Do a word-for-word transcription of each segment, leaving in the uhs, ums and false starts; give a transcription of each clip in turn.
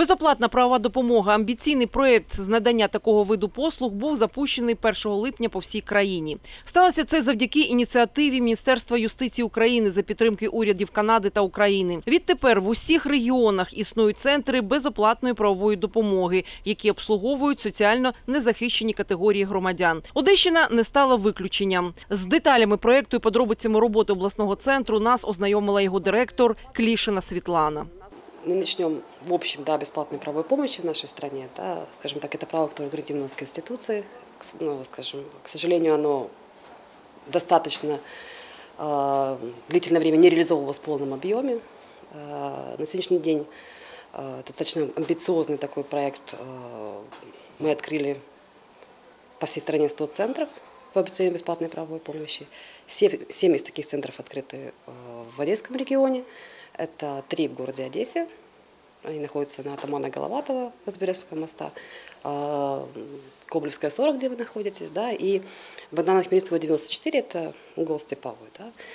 Безоплатна правова допомога. Амбіційний проєкт з надання такого виду послуг був запущений першого липня по всій країні. Сталося це завдяки ініціативі Міністерства юстиції України за підтримки урядів Канади та України. Відтепер в усіх регіонах існують центри безоплатної правової допомоги, які обслуговують соціально незахищені категорії громадян. Одещина не стала виключенням. З деталями проєкту і подробицями роботи обласного центру нас ознайомила його директор Клишина Светлана. Мы начнем, в общем, да, бесплатной правовой помощи в нашей стране. Да, скажем так, это право, которое гарантировано у нас Конституцией. Ну, скажем, к сожалению, оно достаточно э, длительное время не реализовывалось в полном объеме. Э, на сегодняшний день э, достаточно амбициозный такой проект. Э, мы открыли по всей стране сто центров по обеспечению бесплатной правовой помощи. семь из таких центров открыты э, в Одесском регионе. Это три в городе Одессе, они находятся на Атамана Головатова, Возбережского моста, Коблевская сорок, где вы находитесь, да, и Богдана Хмельницкого девяносто четыре, это угол Степовой,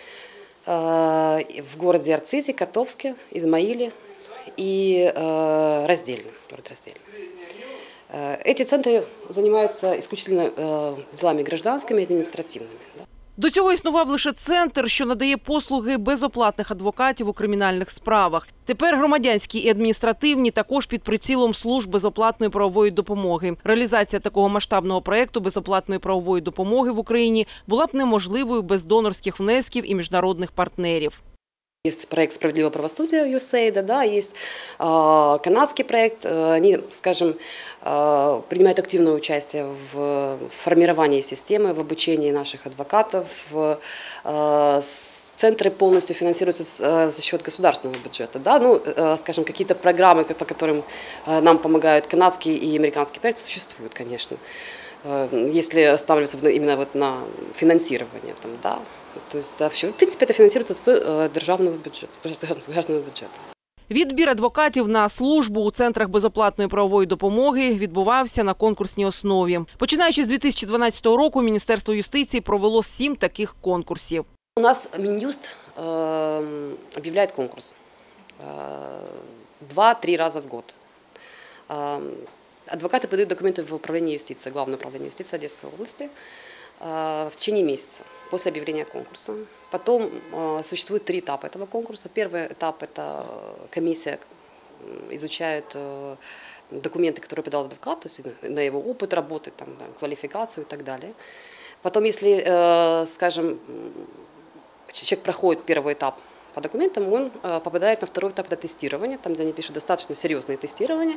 да, в городе Арцизе, Котовске, Измаиле и Раздельном, город Раздельный. Эти центры занимаются исключительно делами гражданскими и административными. Да. До цього існував лише центр, що надає послуги безоплатних адвокатів у кримінальних справах. Тепер громадянські і адміністративні також під прицілом служб безоплатної правової допомоги. Реалізація такого масштабного проєкту безоплатної правової допомоги в Україні була б неможливою без донорських внесків і міжнародних партнерів. Есть проект «Справедливое правосудие» ю ес ей ай ди, да, есть э, канадский проект. Они, скажем, э, принимают активное участие в формировании системы, в обучении наших адвокатов. В, э, центры полностью финансируются э, за счет государственного бюджета. Да? Ну, э, скажем, какие-то программы, по которым э, нам помогают канадские и американские проекты, существуют, конечно. Э, если останавливаться именно вот на финансировании, там, да. То есть, в принципе, это финансируется с державного бюджета, с государственного бюджета. Відбір адвокатів на службу у центрах безоплатної правової допомоги відбувався на конкурсній основі. Починаючи з дві тисячі дванадцятого року, Міністерство юстиції провело сім таких конкурсів. У нас Минюст э, объявляет конкурс э, два-три раза в год. Э, адвокаты подают документы в управление юстиции, Главное управление юстиции Одесской области, в течение месяца после объявления конкурса. Потом э, существует три этапа этого конкурса. Первый этап – это комиссия изучает э, документы, которые подал адвокат, то есть на его опыт работы, там, квалификацию и так далее. Потом, если, э, скажем, человек проходит первый этап по документам, он э, попадает на второй этап – это тестирование, там, где они пишут достаточно серьезные тестирования.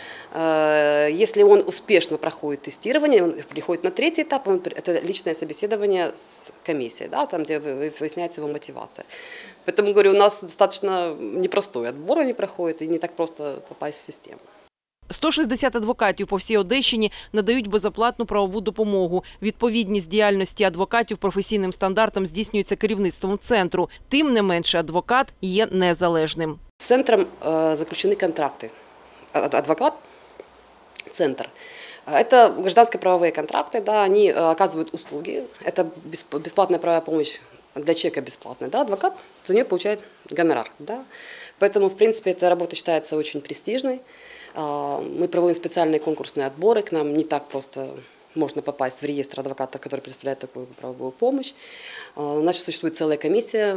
Если он успешно проходит тестирование, он приходит на третий этап, он, это личное собеседование с комиссией, да, там, где выясняется его мотивация. Поэтому, говорю, у нас достаточно непростой отбор они проходят, и не так просто попасть в систему. сто шістдесят адвокатів по всій Одещині надають безоплатну правову допомогу. Відповідність діяльності адвокатів професійним стандартам здійснюється керівництвом центру. Тим не менше, адвокат є незалежним. З центром заключені контракти. Адвокат – центр. Это гражданско-правовые контракты, да, они оказывают услуги. Это бесплатная правовая помощь для человека бесплатная. Да, адвокат за нее получает гонорар. Да. Поэтому, в принципе, эта работа считается очень престижной. Мы проводим специальные конкурсные отборы, к нам не так просто можно попасть в реестр адвокатов, которые предоставляют такую правовую помощь. У нас существует целая комиссия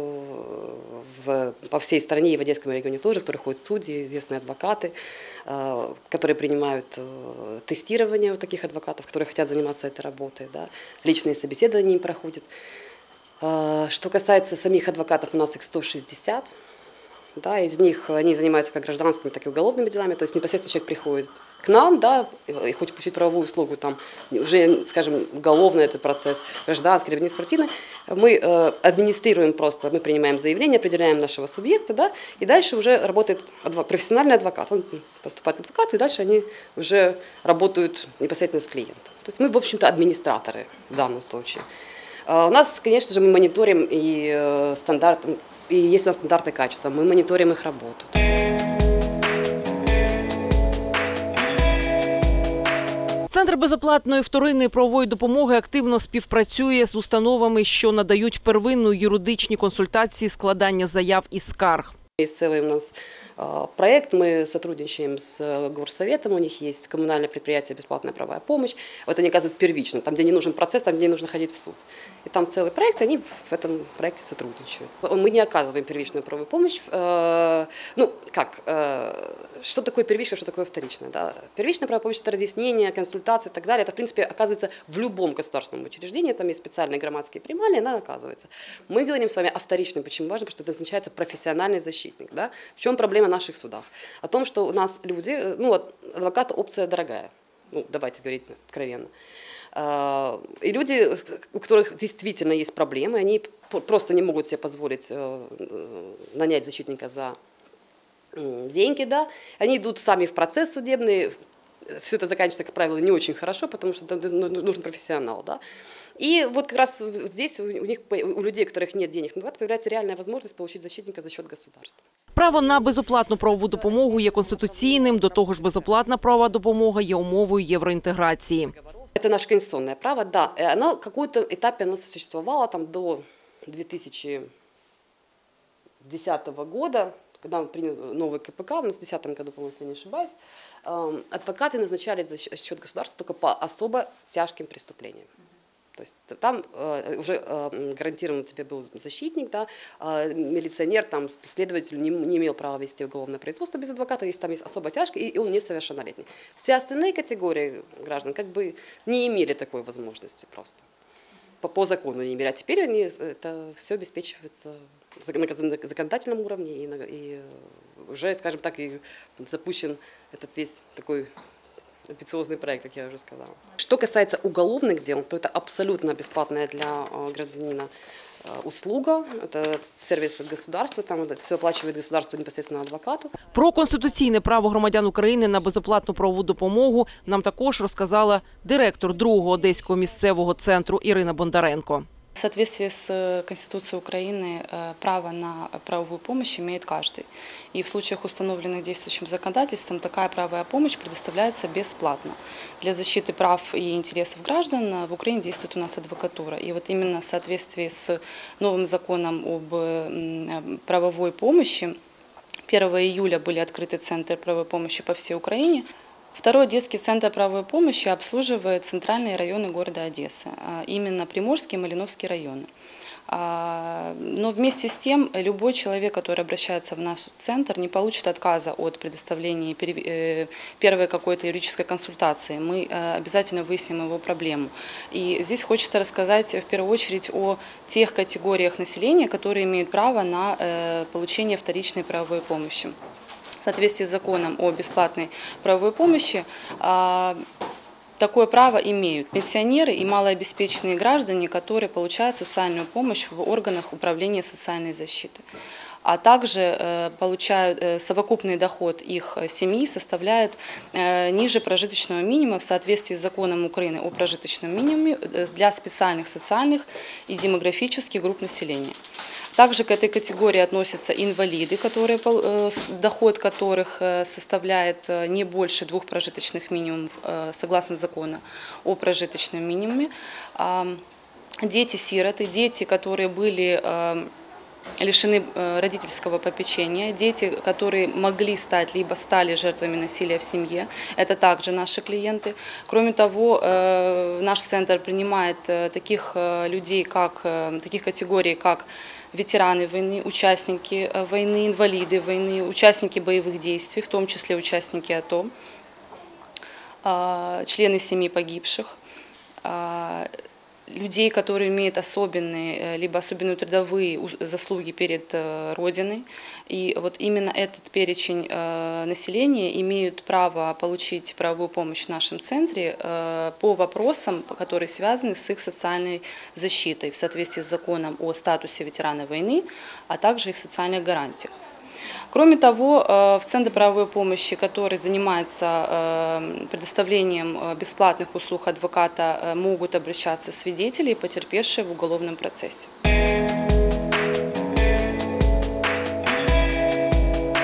в, по всей стране и в Одесском регионе тоже, в которой ходят судьи, известные адвокаты, которые принимают тестирование у таких адвокатов, которые хотят заниматься этой работой. Да. Личные собеседования им проходят. Что касается самих адвокатов, у нас их сто шестьдесят. Да, из них они занимаются как гражданскими, так и уголовными делами. То есть непосредственно человек приходит к нам, да, и хочет получить правовую услугу, там уже, скажем, уголовный этот процесс, гражданский, административный. Мы э, администрируем просто, мы принимаем заявление, определяем нашего субъекта, да, и дальше уже работает адвокат, профессиональный адвокат. Он поступает к адвокату, и дальше они уже работают непосредственно с клиентом. То есть мы, в общем-то, администраторы в данном случае. Э, у нас, конечно же, мы мониторим и э, стандарт. И есть у нас стандарты качества, мы мониторим их работу. Центр безоплатної вторинної правової допомоги активно співпрацює з установами, що надають первинну юридичні консультації складання заяв і скарг. Есть целый у нас э, проект, мы сотрудничаем с э, горсоветом, у них есть коммунальное предприятие «Бесплатная правовая помощь». Вот они оказывают первично, там, где не нужен процесс, там, где не нужно ходить в суд. И там целый проект, они в этом проекте сотрудничают. Мы не оказываем первичную правовую помощь. Э, ну, как, э, что такое первичное, что такое вторичное? Да? Первичная правовая помощь – это разъяснение, консультации и так далее. Это, в принципе, оказывается в любом государственном учреждении, там есть специальные громадские прималии, она оказывается. Мы говорим с вами о вторичном. Почему важно? Потому что это назначается профессиональный защитник. Да? В чем проблема наших судов? О том, что у нас люди, ну вот, адвокат опция дорогая, ну давайте говорить откровенно. И люди, у которых действительно есть проблемы, они просто не могут себе позволить нанять защитника за деньги, да? Они идут сами в процесс судебный, все это заканчивается, как правило, не очень хорошо, потому что нужен профессионал, да? И вот как раз здесь у них, у людей, у которых нет денег на адвоката, появляется реальная возможность получить защитника за счет государства. Право на безоплатну правову допомогу є конституційним, до того ж безоплатна правова допомога є умовою євроінтеграції. Это наше конституционное право, да. Оно в каком-то этапе оно существовало там, до две тысячи десятого года, когда мы приняли новый ка пэ ка, в две тысячи десятом году, по-моему, если не ошибаюсь, адвокаты назначались за счет государства только по особо тяжким преступлениям. То есть там э, уже э, гарантированно тебе был защитник, да, э, милиционер, там, следователь не, не имел права вести уголовное производство без адвоката, если там есть особо тяжкий, и, и он несовершеннолетний. Все остальные категории граждан как бы не имели такой возможности просто. По, по закону не имели. А теперь они, это все обеспечивается на законодательном уровне, и, и уже, скажем так, и запущен этот весь такой амбициозный проект, как я уже сказала. Что касается уголовных дел, то это абсолютно бесплатная для гражданина услуга, это сервис от государства, там это все оплачивает государство непосредственно адвокату. Про конституційне право громадян України на безоплатну правову допомогу нам також розказала директор другого Одеського місцевого центру Ірина Бондаренко. В соответствии с Конституцией Украины право на правовую помощь имеет каждый. И в случаях, установленных действующим законодательством, такая правовая помощь предоставляется бесплатно. Для защиты прав и интересов граждан в Украине действует у нас адвокатура. И вот именно в соответствии с новым законом об правовой помощи первого июля были открыты центры правовой помощи по всей Украине. Второй детский центр правовой помощи обслуживает центральные районы города Одессы, именно Приморский и Малиновский районы. Но вместе с тем, любой человек, который обращается в наш центр, не получит отказа от предоставления первой какой-то юридической консультации. Мы обязательно выясним его проблему. И здесь хочется рассказать в первую очередь о тех категориях населения, которые имеют право на получение вторичной правовой помощи. В соответствии с законом о бесплатной правовой помощи такое право имеют пенсионеры и малообеспеченные граждане, которые получают социальную помощь в органах управления социальной защиты. А также получают совокупный доход их семьи составляет ниже прожиточного минимума в соответствии с законом Украины о прожиточном минимуме для специальных социальных и демографических групп населения. Также к этой категории относятся инвалиды, которые, доход которых составляет не больше двух прожиточных минимумов, согласно закону о прожиточном минимуме. Дети-сироты, дети, которые были лишены родительского попечения, дети, которые могли стать либо стали жертвами насилия в семье, это также наши клиенты. Кроме того, наш центр принимает таких людей, как, таких категорий, как ветераны войны, участники войны, инвалиды войны, участники боевых действий, в том числе участники АТО, члены семьи погибших, людей, которые имеют особенные, либо особенные трудовые заслуги перед Родиной. И вот именно этот перечень населения имеют право получить правовую помощь в нашем центре по вопросам, которые связаны с их социальной защитой в соответствии с законом о статусе ветерана войны, а также их социальных гарантиях. Кроме того, в Центре правовой помощи, который занимается предоставлением бесплатных услуг адвоката, могут обращаться свидетели и потерпевшие в уголовном процессе.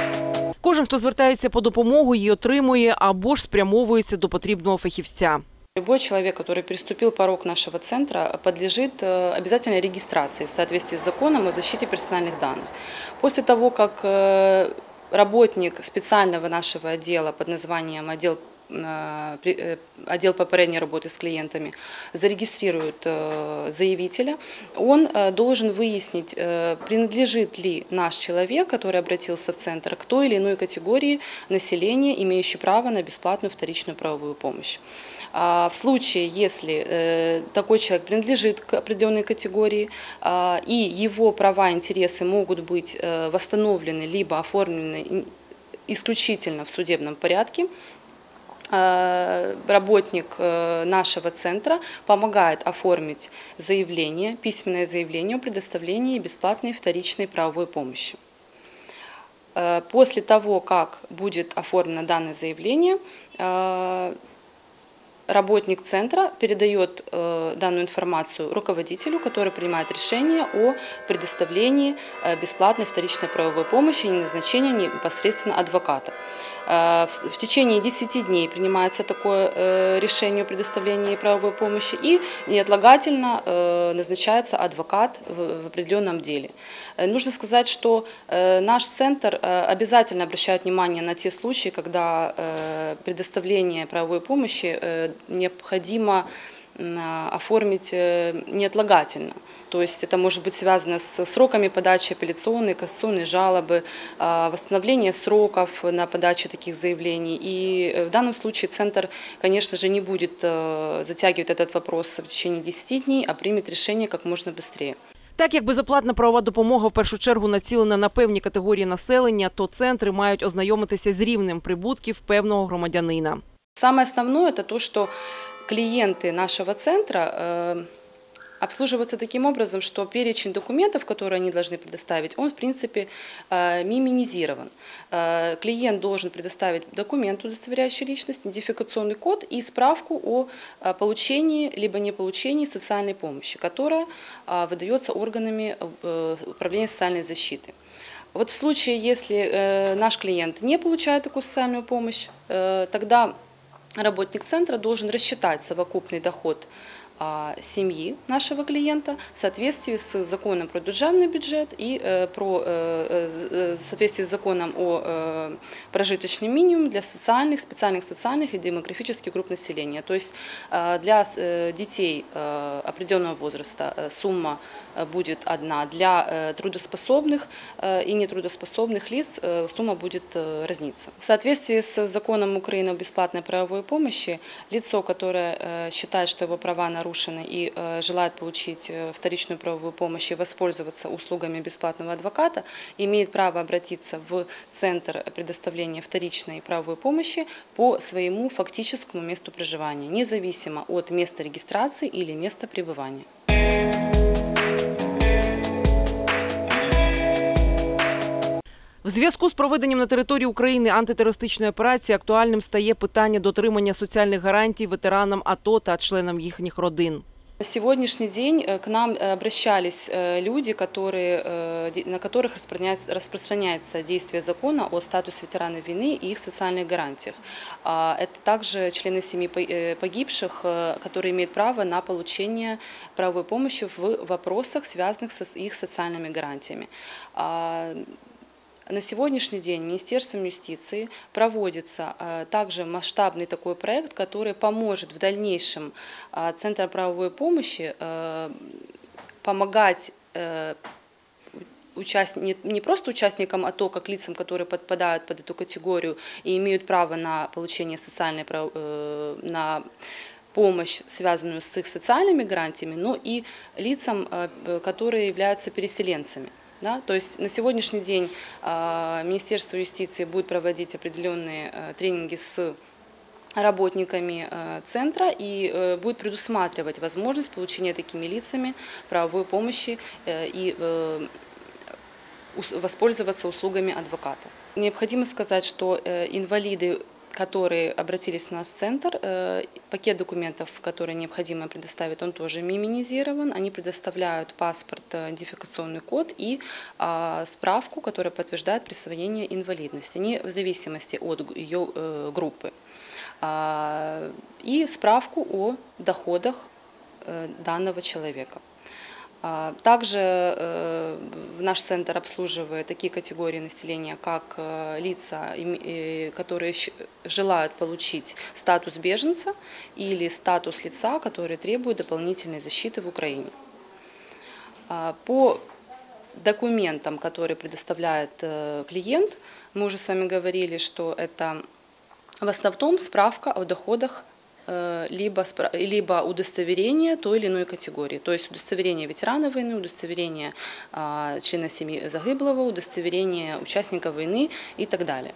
Кожен, хто звертається по допомогу, її отримує або ж спрямовується до потрібного фахівця. Любой человек, который переступил порог нашего центра, подлежит обязательной регистрации в соответствии с законом о защите персональных данных. После того, как работник специального нашего отдела под названием отдел отдел попередней работы с клиентами зарегистрирует заявителя, он должен выяснить, принадлежит ли наш человек, который обратился в центр, к той или иной категории населения, имеющей право на бесплатную вторичную правовую помощь. В случае, если такой человек принадлежит к определенной категории и его права и интересы могут быть восстановлены либо оформлены исключительно в судебном порядке, работник нашего центра помогает оформить заявление, письменное заявление о предоставлении бесплатной вторичной правовой помощи. После того, как будет оформлено данное заявление, работник центра передает данную информацию руководителю, который принимает решение о предоставлении бесплатной вторичной правовой помощи и назначении непосредственно адвоката. В течение десяти дней принимается такое решение о предоставлении правовой помощи и неотлагательно назначается адвокат в определенном деле. Нужно сказать, что наш центр обязательно обращает внимание на те случаи, когда предоставление правовой помощи необходимо оформить неотлагательно. То есть это может быть связано с сроками подачи апелляционной, кассационной жалобы, восстановления сроков на подачу таких заявлений. И в данном случае центр, конечно же, не будет затягивать этот вопрос в течение десяти дней, а примет решение как можно быстрее. Так як безоплатна правова допомога в першу чергу націлена на певні категорії населення, то центри мають ознайомитися з рівнем прибутків певного громадянина. Самое основное – это то, что клиенты нашего центра обслуживаются таким образом, что перечень документов, которые они должны предоставить, он в принципе минимизирован. Клиент должен предоставить документ, удостоверяющий личность, идентификационный код и справку о получении либо не получении социальной помощи, которая выдается органами управления социальной защиты. Вот в случае, если наш клиент не получает такую социальную помощь, тогда работник центра должен рассчитать совокупный доход семьи нашего клиента в соответствии с законом про державный бюджет и про, в соответствии с законом о прожиточном минимуме для социальных, специальных социальных и демографических групп населения. То есть для детей определенного возраста сумма будет одна, для трудоспособных и нетрудоспособных лиц сумма будет разниться. В соответствии с законом Украины о бесплатной правовой помощи лицо, которое считает, что его права нарушены, и желает получить вторичную правовую помощь и воспользоваться услугами бесплатного адвоката, имеет право обратиться в Центр предоставления вторичной правовой помощи по своему фактическому месту проживания, независимо от места регистрации или места пребывания. В зв'язку з проведенням на території України антитерористичної операції актуальним стає питання дотримання соціальних гарантій ветеранам АТО та членам їхніх родин. На сегодняшний день к нам обращались люди, которые, на которых распространяется действие закона о статусе ветерана войны и их социальных гарантиях. Это также члены семьи погибших, которые имеют право на получение правовой помощи в вопросах, связанных с их социальными гарантиями. На сегодняшний день Министерством юстиции проводится также масштабный такой проект, который поможет в дальнейшем Центру правовой помощи помогать участник, не просто участникам АТО, как лицам, которые подпадают под эту категорию и имеют право на получение социальной на помощь, связанную с их социальными гарантиями, но и лицам, которые являются переселенцами. Да, то есть на сегодняшний день э, Министерство юстиции будет проводить определенные э, тренинги с работниками э, центра и э, будет предусматривать возможность получения такими лицами правовой помощи э, и э, воспользоваться услугами адвоката. Необходимо сказать, что э, инвалиды, которые обратились в наш центр, пакет документов, которые необходимо предоставить, он тоже минимизирован. Они предоставляют паспорт, идентификационный код и справку, которая подтверждает присвоение инвалидности, не в зависимости от ее группы. и справку о доходах данного человека. Также наш центр обслуживает такие категории населения, как лица, которые желают получить статус беженца или статус лица, который требует дополнительной защиты в Украине. По документам, которые предоставляет клиент, мы уже с вами говорили, что это в основном справка о доходах Либо, либо удостоверение той или иной категории, то есть удостоверение ветерана войны, удостоверение а, члена семьи загиблого, удостоверение участника войны и так далее.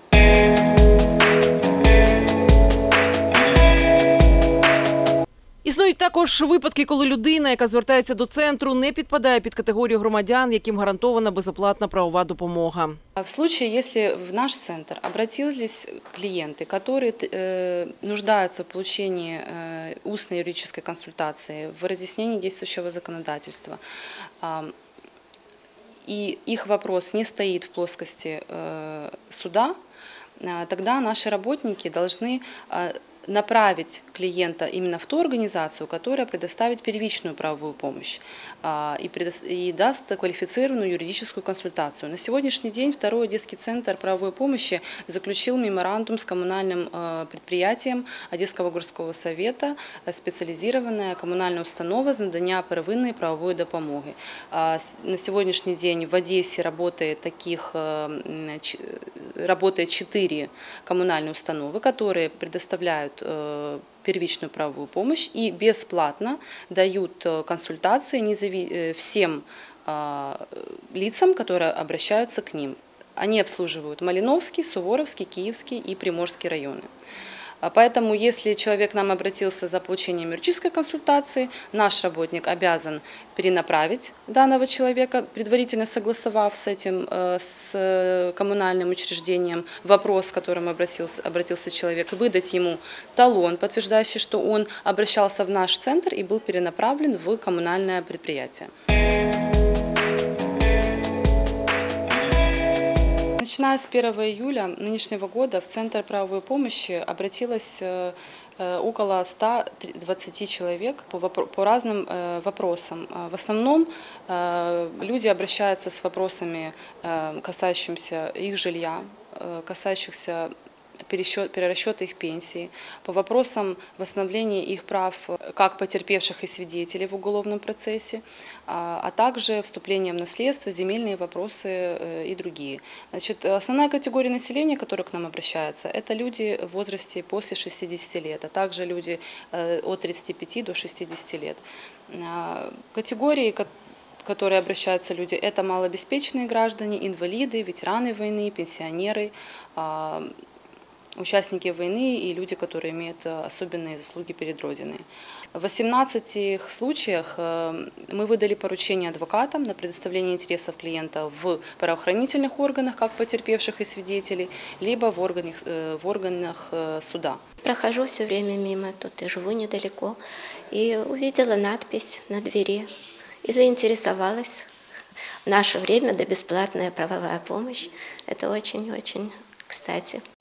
Існують також випадки, коли людина, яка звертається до центру, не підпадає під категорію громадян, яким гарантована безоплатна правова допомога. В случае, если в наш центр обратились клиенты, которые э, нуждаются в получении э, устной юридической консультации, в разъяснении действующего законодательства, э, и их вопрос не стоит в плоскости э, суда, э, тогда наши работники должны э, направить клиента именно в ту организацию, которая предоставит первичную правовую помощь и, и даст квалифицированную юридическую консультацию. На сегодняшний день Второй Одесский центр правовой помощи заключил меморандум с коммунальным предприятием Одесского городского совета, специализированная коммунальная установа з надання первинної правової допомоги. На сегодняшний день в Одессе работает таких работает четыре коммунальные установы, которые предоставляют первичную правовую помощь и бесплатно дают консультации всем лицам, которые обращаются к ним. Они обслуживают Малиновский, Суворовский, Киевский и Приморский районы. Поэтому, если человек к нам обратился за получением юридической консультации, наш работник обязан перенаправить данного человека, предварительно согласовав с этим, с коммунальным учреждением, вопрос, к которому обратился, обратился человек, выдать ему талон, подтверждающий, что он обращался в наш центр и был перенаправлен в коммунальное предприятие. Начиная с первого июля нынешнего года в Центр правовой помощи обратилось около ста двадцати человек по, по разным вопросам. В основном люди обращаются с вопросами, касающимися их жилья, касающихся перерасчета их пенсии, по вопросам восстановления их прав как потерпевших и свидетелей в уголовном процессе, а также вступлением в наследство, земельные вопросы и другие. Значит, основная категория населения, которая к нам обращается, это люди в возрасте после шестидесяти лет, а также люди от тридцати пяти до шестидесяти лет. Категории, которые обращаются люди, это малообеспеченные граждане, инвалиды, ветераны войны, пенсионеры, участники войны и люди, которые имеют особенные заслуги перед Родиной. В восемнадцати случаях мы выдали поручение адвокатам на предоставление интересов клиента в правоохранительных органах, как потерпевших и свидетелей, либо в органах, в органах суда. Прохожу все время мимо, тут и живу недалеко, и увидела надпись на двери и заинтересовалась. В наше время да бесплатная правовая помощь. Это очень-очень кстати.